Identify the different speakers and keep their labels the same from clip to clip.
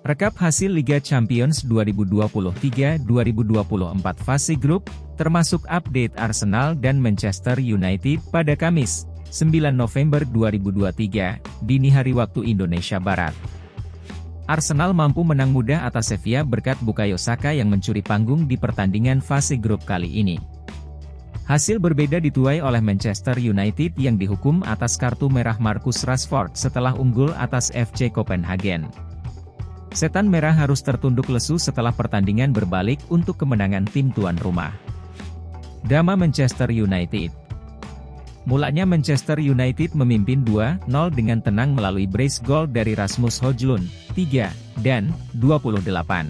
Speaker 1: Rekap hasil Liga Champions 2023-2024 fase grup, termasuk update Arsenal dan Manchester United pada Kamis, 9 November 2023, dini hari waktu Indonesia Barat. Arsenal mampu menang mudah atas Sevilla berkat Bukayo Saka yang mencuri panggung di pertandingan fase grup kali ini. Hasil berbeda dituai oleh Manchester United yang dihukum atas kartu merah Marcus Rashford setelah unggul atas FC Copenhagen. Setan Merah harus tertunduk lesu setelah pertandingan berbalik untuk kemenangan tim tuan rumah. Drama Manchester United. Mulanya Manchester United memimpin 2-0 dengan tenang melalui brace gol dari Rasmus Højlund, 3, dan 28.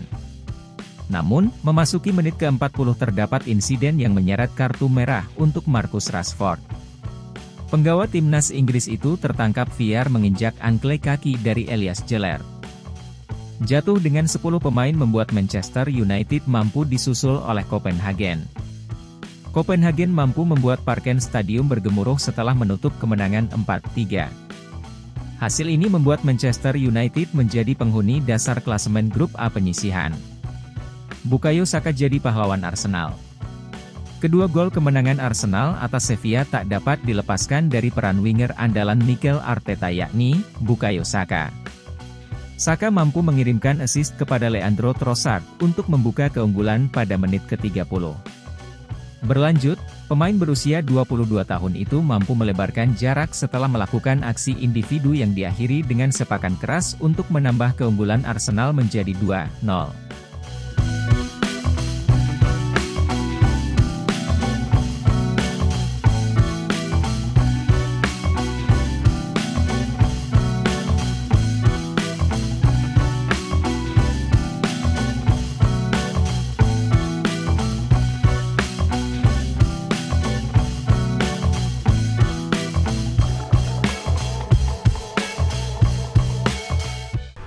Speaker 1: Namun, memasuki menit ke-40 terdapat insiden yang menyeret kartu merah untuk Marcus Rashford. Penggawa timnas Inggris itu tertangkap VAR menginjak ankle kaki dari Elias Jeler. Jatuh dengan 10 pemain membuat Manchester United mampu disusul oleh Copenhagen. Copenhagen mampu membuat Parken Stadium bergemuruh setelah menutup kemenangan 4-3. Hasil ini membuat Manchester United menjadi penghuni dasar klasemen grup A penyisihan. Bukayo Saka jadi pahlawan Arsenal. Kedua gol kemenangan Arsenal atas Sevilla tak dapat dilepaskan dari peran winger andalan Mikel Arteta yakni Bukayo Saka. Saka mampu mengirimkan assist kepada Leandro Trossard untuk membuka keunggulan pada menit ke-30. Berlanjut, pemain berusia 22 tahun itu mampu melebarkan jarak setelah melakukan aksi individu yang diakhiri dengan sepakan keras untuk menambah keunggulan Arsenal menjadi 2-0.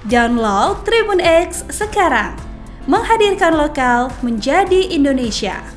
Speaker 2: Download Tribun X sekarang, menghadirkan lokal menjadi Indonesia.